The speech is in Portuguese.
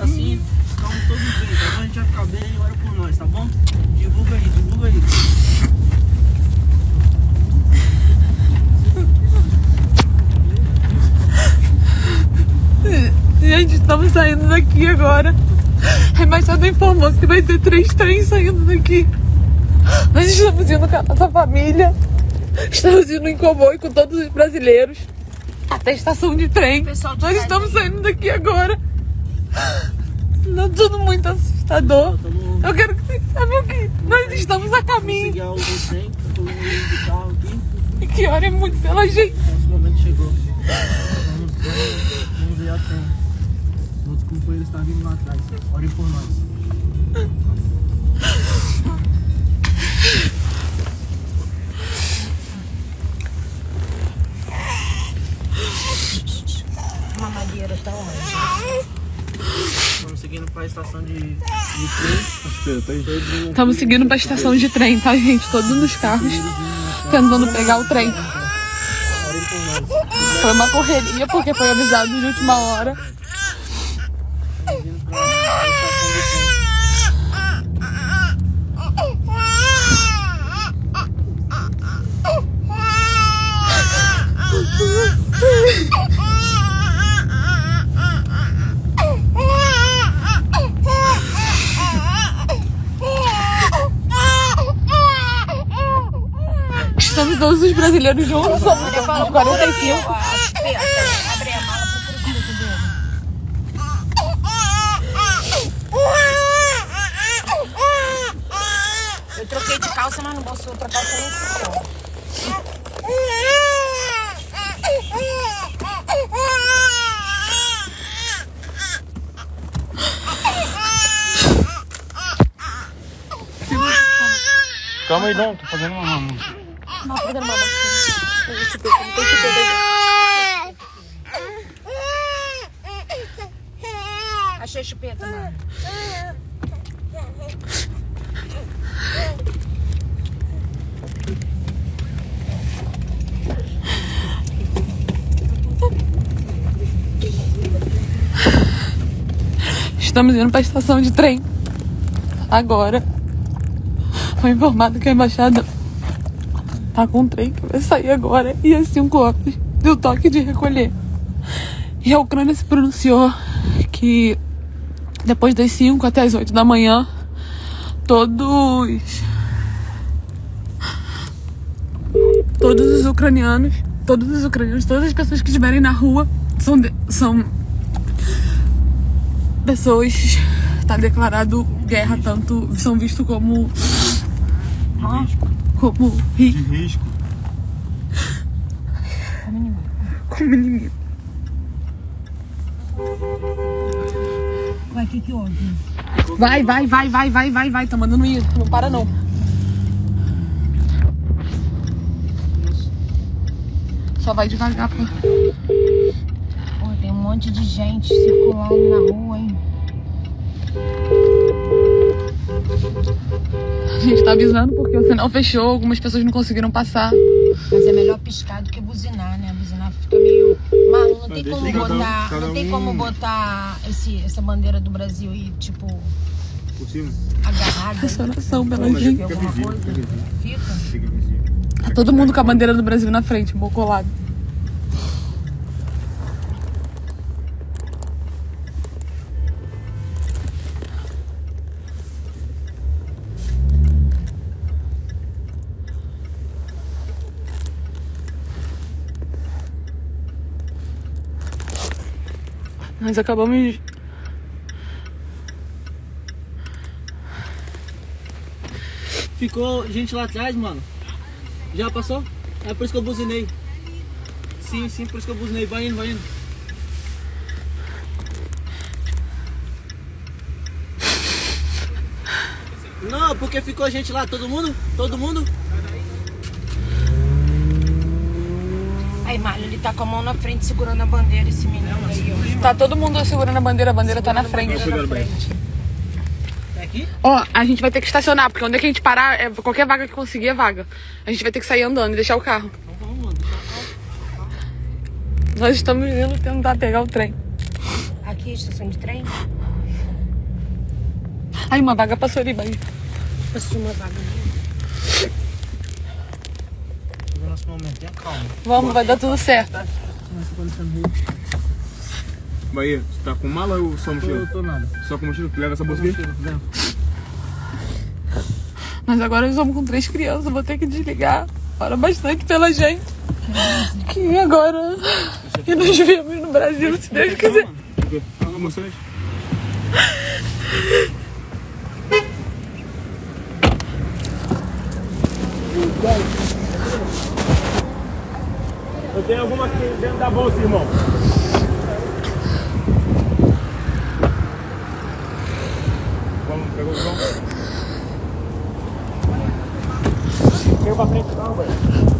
assim, ficamos todos bem, tá bom? A gente vai ficar bem e ora por nós, tá bom? Divulga aí, divulga aí. Gente, estamos saindo daqui agora. A embaixada informou que vai ter 3 trens saindo daqui. Nós estamos indo com a nossa família. Estamos indo em comboio com todos os brasileiros até a estação de trem. Nós estamos saindo daqui agora. Não, tudo muito assustador. Eu quero que vocês saibam que nós estamos a caminho. E que hora é muito pela gente. Esse momento chegou. Vamos ver a trem. Os outros companheiros estão vindo lá atrás. Orem por nós. A mamadeira tá onde? Estamos seguindo para a estação de trem. Estamos seguindo para a estação de trem, tá, gente? Todos nos carros tentando pegar o trem. Foi uma correria porque foi avisado de última hora. Estamos todos os brasileiros juntos, somos 45. Abre a mala, procura o dele. Eu troquei de calça, mas não posso trocar calça nem se. Calma aí, não, tô fazendo uma mão. Não, tô fazendo uma mão. Tem chupeta aí. Achei a chupeta, mano. Estamos indo para a estação de trem. Agora. Foi informado que a embaixada tá com um trem que vai sair agora e às 5 horas deu toque de recolher. E a Ucrânia se pronunciou que depois das 5 até as 8 da manhã todos os ucranianos, todas as pessoas que estiverem na rua são pessoas, tá declarado guerra, tanto são vistos como risco. Como inimigo. Ué, o que houve? Vai, tá mandando ir, não para não. Só vai devagar, pô. Pô, tem um monte de gente circulando na rua, hein? A gente tá avisando porque o sinal fechou, algumas pessoas não conseguiram passar. Mas é melhor piscar do que buzinar, né? Buzinar fica meio... Mano, não tem como botar essa bandeira do Brasil e, tipo, Por cima? agarrada. Essa oração pela gente. Alguma coisa. Fica? Fica visível. Tá todo mundo com a bandeira do Brasil na frente, bocolado. Nós acabamos... Ficou gente lá atrás, mano. Já passou? É por isso que eu buzinei. Sim, por isso que eu buzinei. Vai indo. Não, porque ficou gente lá. Todo mundo? Aí, Marlon, ele tá com a mão na frente segurando a bandeira, esse menino aí, ó. Tá todo mundo segurando a bandeira tá na frente. É aqui? Ó, a gente vai ter que estacionar, porque onde é que a gente parar, qualquer vaga que conseguir é vaga. A gente vai ter que sair andando e deixar o carro. Então vamos, mano. Nós estamos indo tentar pegar o trem. Aqui, estação de trem? Aí uma vaga passou ali, vai. Passou uma vaga. No nosso momento, tenha calma. Vamos, vai dar tudo certo. Bahia, você tá com mala ou só mochila? Não tô nada. Só com mochila? Leva essa bolsa aqui? Mas agora nós vamos com 3 crianças, vou ter que desligar. Ora bastante pela gente. Que agora. E nos vemos no Brasil, se Deus quiser. Fala com vocês. Eu tenho algumas aqui dentro da bolsa, irmão. Vamos, pegou o João. Veio pra frente, não, velho.